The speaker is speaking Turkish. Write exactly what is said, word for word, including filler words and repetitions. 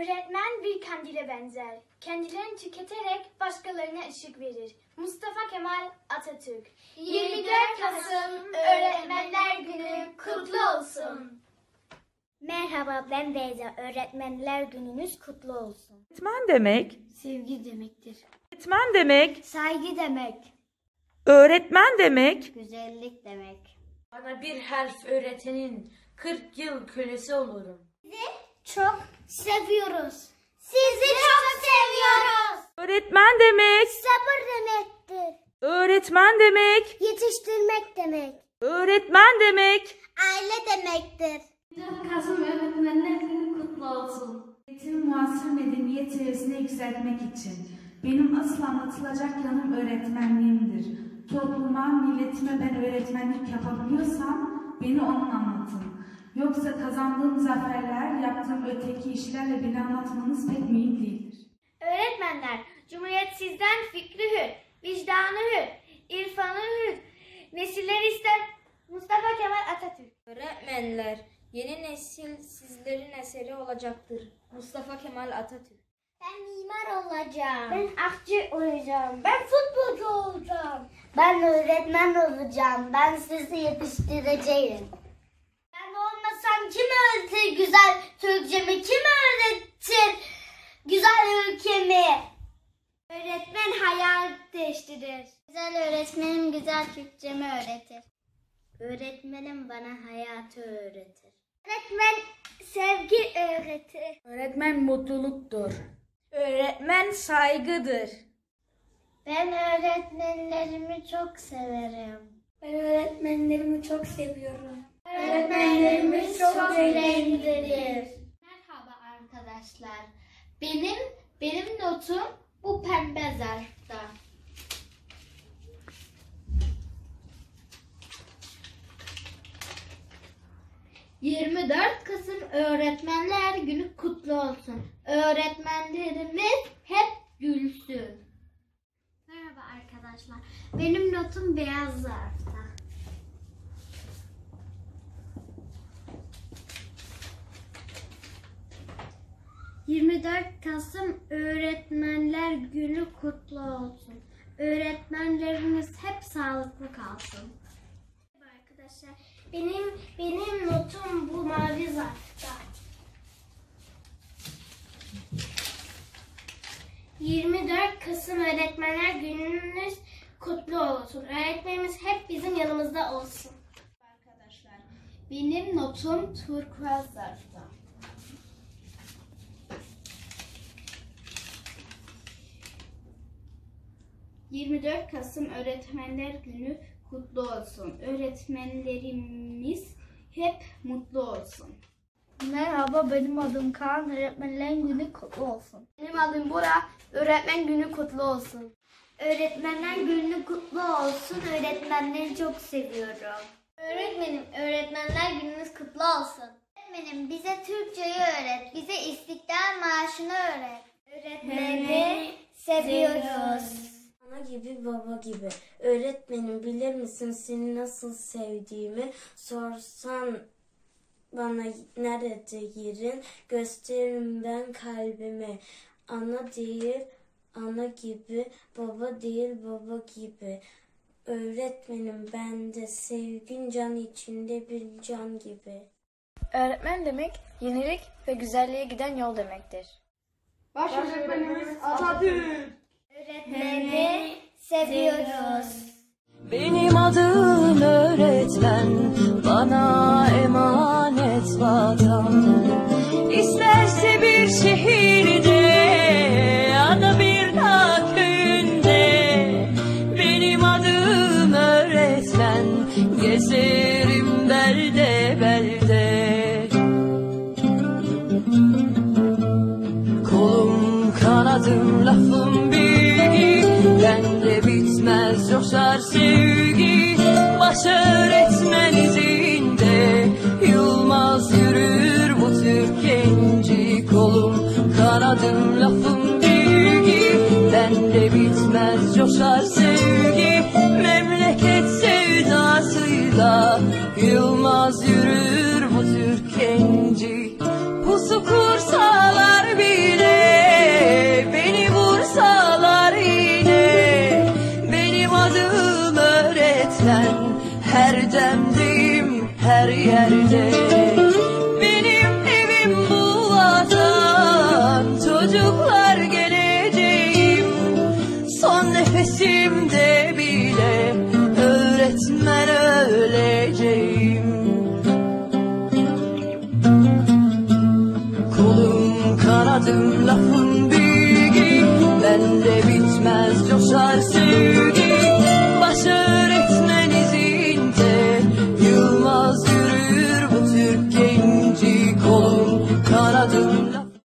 Öğretmen bir kandile benzer. Kendilerini tüketerek başkalarına ışık verir. Mustafa Kemal Atatürk. yirmi dört Kasım Öğretmenler Günü kutlu olsun. Merhaba, ben Beyza. Öğretmenler Gününüz kutlu olsun. Öğretmen demek, Sevgi demektir. öğretmen demek, Saygı demek. öğretmen demek, Güzellik demek. Bana bir harf öğretenin kırk yıl kölesi olurum. Çok seviyoruz. Sizi çok seviyoruz. öğretmen demek, Sabır demektir. öğretmen demek, Yetiştirmek demek. öğretmen demek. Aile demektir. Kasım Öğretmenler Günü kutlu olsun. Eğitim muasır medeniyet seviyesine yükseltmek için benim asıl anlatılacak yanım öğretmenliğimdir. Topluma, milletime ben öğretmenlik yapabiliyorsam beni onun anlatın. Yoksa kazandığım zaferler, yaptığım öteki işlerle beni anlatmanız pek mühim değildir. Öğretmenler, Cumhuriyet sizden fikri hür, vicdanı hür, irfanı hür, nesiller ister Mustafa Kemal Atatürk. Öğretmenler, yeni nesil sizlerin eseri olacaktır. Mustafa Kemal Atatürk. Ben mimar olacağım. Ben akçı olacağım. Ben futbolcu olacağım. Ben öğretmen olacağım. Ben sizi yetiştireceğim. Ben olmasam kim öğretir güzel Türkçemi? Kim öğretir güzel ülkemi? Öğretmen hayat değiştirir. Güzel öğretmenim güzel Türkçemi öğretir. Öğretmenim bana hayatı öğretir. Öğretmen sevgi öğretir. Öğretmen mutluluktur. Öğretmen saygıdır. Ben öğretmenlerimi çok severim. Ben öğretmenlerimi çok seviyorum. Öğretmenlerimiz çok yüreklidir. Merhaba arkadaşlar. Benim benim notum bu pembe zarfta. yirmi dört Kasım Öğretmenler Günü kutlu olsun. Öğretmenlerimiz hep gülsün. Merhaba arkadaşlar. Benim notum beyaz zarfta. yirmi dört Kasım Öğretmenler Günü kutlu olsun. Öğretmenlerimiz hep sağlıklı kalsın. Merhaba arkadaşlar. Benim benim notum bu mavi zarfta. yirmi dört Kasım Öğretmenler Gününüz kutlu olsun. Öğretmenimiz hep bizim yanımızda olsun. Arkadaşlar, benim notum turkuaz zarfta. yirmi dört Kasım Öğretmenler Günü kutlu olsun. Öğretmenlerimiz hep mutlu olsun. Merhaba, benim adım Kaan. Öğretmenler Günü kutlu olsun. Benim adım Bora. Öğretmen Günü kutlu olsun. Öğretmenler Günü kutlu olsun. Öğretmenleri çok seviyorum. Öğretmenim, Öğretmenler Gününüz kutlu olsun. Öğretmenim bize Türkçeyi öğret. Bize İstiklal Marşı'nı öğret. Öğretmeni seviyoruz. Ana gibi baba gibi. Öğretmenim, bilir misin seni nasıl sevdiğimi? Sorsan bana nerede yerin, gösteririm ben kalbimi. Ana değil ana gibi, baba değil baba gibi. Öğretmenim, bende sevgin can içinde bir can gibi. Öğretmen demek yenilik ve güzelliğe giden yol demektir. Baş öğretmenimiz Atatürk. Öğretmeni seviyoruz. Benim adım öğretmen, bana emanet vatan. İsterse bir şehirde ya da bir dağ köyünde, benim adım öğretmen, gezerim belde belde. Kolum kanadım lafım bilgi, bende bitmez coşar sevgi. Baş öğretmen izinde yol kanadım lafın bilgi, bende bitmez coşar sevgi. Baş öğretmen izinde Yılmaz yürür bu Türk genci, kolum kanadım